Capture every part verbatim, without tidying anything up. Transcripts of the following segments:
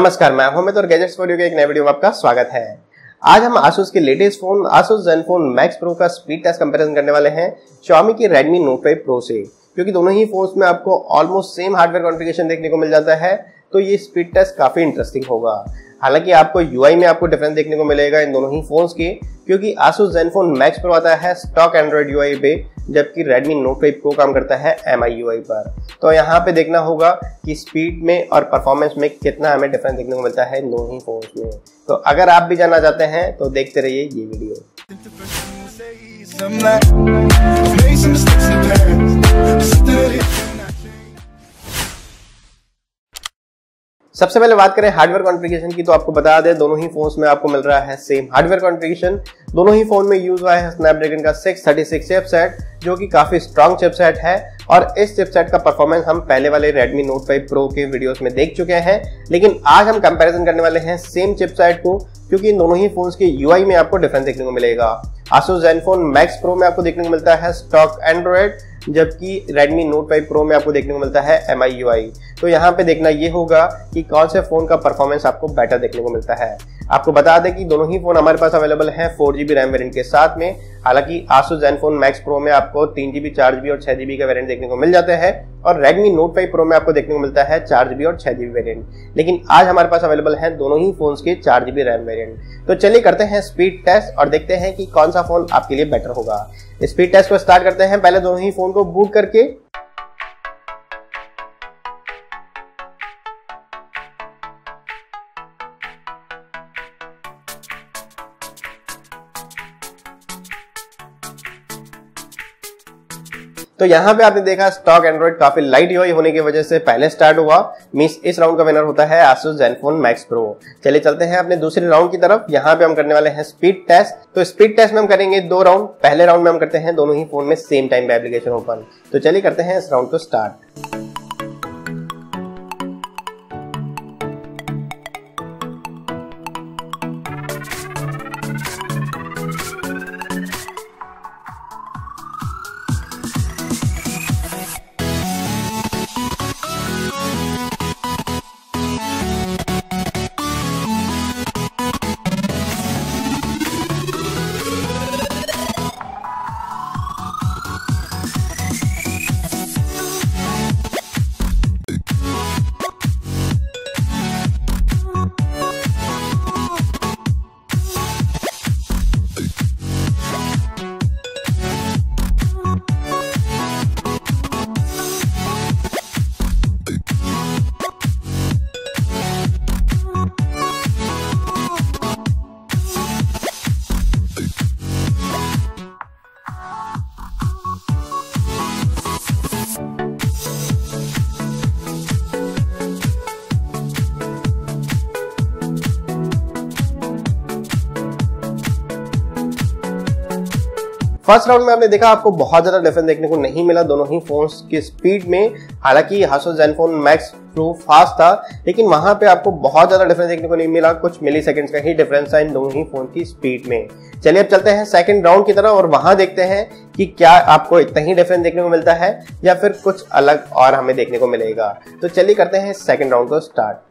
नमस्कार, मैं अमित और गैजेट्स फॉर यू के एक नए वीडियो में आपका स्वागत है। आज हम Asus के latest phone Asus Zenfone Max Pro का स्पीड टेस्ट कंपैरिजन करने वाले हैं Xiaomi की Redmi Note फाइव Pro से, क्योंकि दोनों ही फोन्स में आपको ऑलमोस्ट सेम हार्डवेयर कॉन्फ़िगरेशन देखने को मिल जाता है, तो ये स्पीड टेस्ट काफी इंटरेस्टिंग होगा। हालांकि आपको यूआई में आपको डिफरेंस देखने को मिलेगा इन दोनों ही फोन्स के, क्योंकि Asus Zenfone Max Pro आता है स्टॉक एंड्रॉइड यूआई पे, जबकि Redmi Note फाइव Pro काम करता है एम आई यूआई पर। तो यहाँ पे देखना होगा कि स्पीड में और परफॉर्मेंस में कितना हमें डिफरेंस देखने को मिलता है इन दोनों ही फोन्स में। तो अगर आप भी जानना चाहते हैं तो देखते रहिए ये वीडियो। सबसे पहले बात करें हार्डवेयर कॉन्फ़िगरेशन की, तो आपको बता दें दोनों ही फोन्स में आपको मिल रहा है सेम हार्डवेयर कॉन्फ़िगरेशन। दोनों ही फोन में यूज हुआ है स्नैपड्रैगन का सिक्स थर्टी सिक्स चिपसेट, जो कि काफी स्ट्रॉन्ग चिपसेट है, और इस चिपसेट का परफॉर्मेंस हम पहले वाले Redmi Note फाइव Pro के वीडियोस में देख चुके हैं। लेकिन आज हम कंपैरिजन करने वाले हैं सेम चिपसेट को, क्योंकि इन दोनों ही फोन्स के यूआई में आपको डिफरेंस देखने को मिलेगा। Asus Zenfone Max Pro में आपको देखने को मिलता है स्टॉक एंड्रॉइड, जबकि Redmi Note फाइव Pro में आपको देखने को मिलता है एम आई यूआई। तो यहाँ पे देखना ये होगा कि कौन से फोन का परफॉर्मेंस आपको बेटर देखने को मिलता है। आपको बता दें कि दोनों ही फोन हमारे पास अवेलेबल हैं फोर जीबी रैम वेरिएंट के साथ में। हालांकि Asus Zenfone Max Pro में आपको तीन जीबी चार जीबी और छह जीबी का वेरिएंट देखने को मिल जाते हैं, और Redmi Note फाइव Pro में आपको देखने को मिलता है चार जीबी और छह जीबी वेरिएंट। लेकिन आज हमारे पास अवेलेबल है दोनों ही फोन्स के चार जीबी रैम वेरिएंट। तो चलिए करते हैं स्पीड टेस्ट और देखते हैं कि कौन सा फोन आपके लिए बेटर होगा। स्पीड टेस्ट को स्टार्ट करते हैं पहले दोनों ही फोन को बूट करके। तो यहाँ पे आपने देखा स्टॉक एंड्रॉइड काफी लाइट यूआई होने की वजह से पहले स्टार्ट हुआ, मींस इस राउंड का विनर होता है Asus Zenfone Max Pro। चलिए चलते हैं अपने दूसरे राउंड की तरफ। यहाँ पे हम करने वाले हैं स्पीड टेस्ट। तो स्पीड टेस्ट में हम करेंगे दो राउंड। पहले राउंड में हम करते हैं दोनों ही फोन में सेम टाइम पे एप्लीकेशन ओपन। तो चलिए करते हैं इस राउंड को स्टार्ट। फर्स्ट राउंड में आपने देखा आपको बहुत ज्यादा डिफरेंस देखने को नहीं मिला दोनों ही फोन्स की स्पीड में। हालांकि Asus Zenfone Max Pro fast था, लेकिन वहां पे आपको बहुत ज्यादा डिफरेंस देखने को नहीं मिला, कुछ मिली सेकेंड्स का ही डिफरेंस था इन दोनों ही फोन की स्पीड में। चलिए अब चलते हैं सेकंड राउंड की तरफ और वहां देखते हैं कि क्या आपको इतना ही डिफरेंस देखने को मिलता है या फिर कुछ अलग और हमें देखने को मिलेगा। तो चलिए करते हैं सेकंड राउंड को स्टार्ट।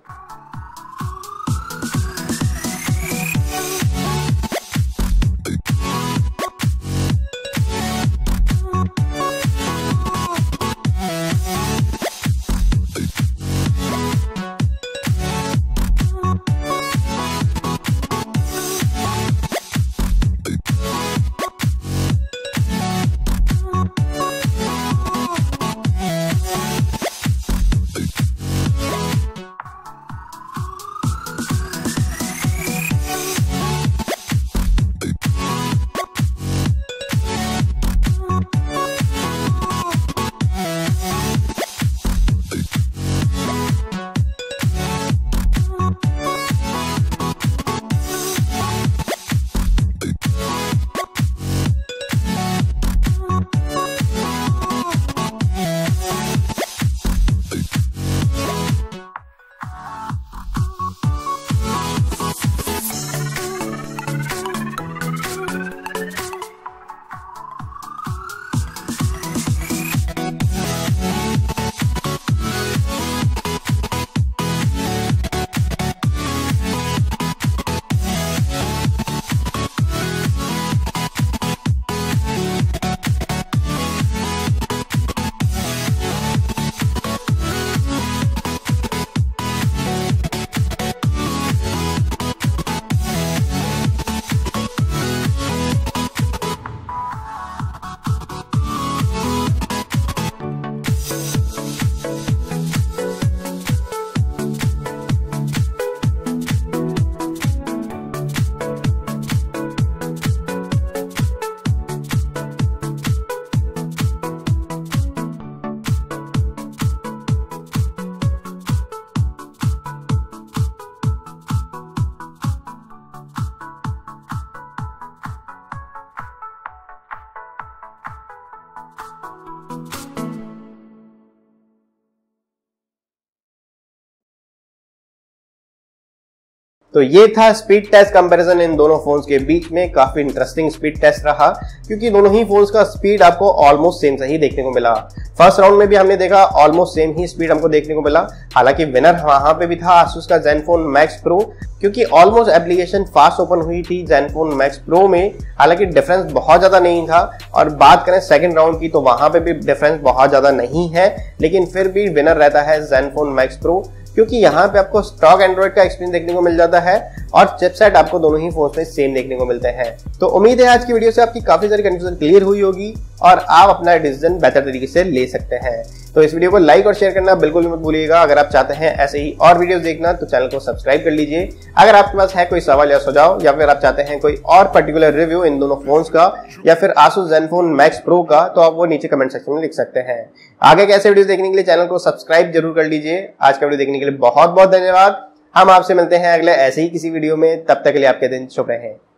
तो ये था स्पीड टेस्ट कंपैरिजन इन दोनों फोन्स के बीच में। काफी इंटरेस्टिंग स्पीड टेस्ट रहा क्योंकि दोनों ही फोन्स का स्पीड आपको ऑलमोस्ट सेम सही देखने को मिला। फर्स्ट राउंड में भी हमने देखा ऑलमोस्ट सेम ही स्पीड हमको देखने को मिला। हालांकि विनर वहां पे भी था Asus का Zenfone Max Pro, क्योंकि ऑलमोस्ट एप्लीकेशन फास्ट ओपन हुई थी Zenfone Max Pro में। हालांकि डिफरेंस बहुत ज्यादा नहीं था। और बात करें सेकंड राउंड की तो वहां पे भी डिफरेंस बहुत ज्यादा नहीं है, लेकिन फिर भी विनर रहता है Zenfone Max Pro, क्योंकि यहाँ पे आपको स्टॉक एंड्रॉइड का एक्सपीरियंस देखने को मिल जाता है और चिपसेट आपको दोनों ही फोन्स में सेम देखने को मिलते हैं। तो उम्मीद है आज की वीडियो से आपकी काफी सारी कंफ्यूजन क्लियर हुई होगी और आप अपना डिसीजन बेहतर तरीके से ले सकते हैं। तो इस वीडियो को लाइक और शेयर करना बिल्कुल भी मत भूलिएगा। अगर आप चाहते हैं ऐसे ही और वीडियोस देखना तो चैनल को सब्सक्राइब कर लीजिए। अगर आपके पास है कोई सवाल या सुझाव या फिर आप चाहते हैं कोई और पर्टिकुलर रिव्यू इन दोनों फोन्स का या फिर Asus Zenfone Max Pro का, तो आप वो नीचे कमेंट सेक्शन में लिख सकते हैं। आगे कैसे वीडियो देखने के लिए चैनल को सब्सक्राइब जरूर कर लीजिए। आज का वीडियो देखने के लिए बहुत बहुत धन्यवाद। हम आपसे मिलते हैं अगले ऐसे ही किसी वीडियो में। तब तक के लिए आपके दिन शुभ रहे।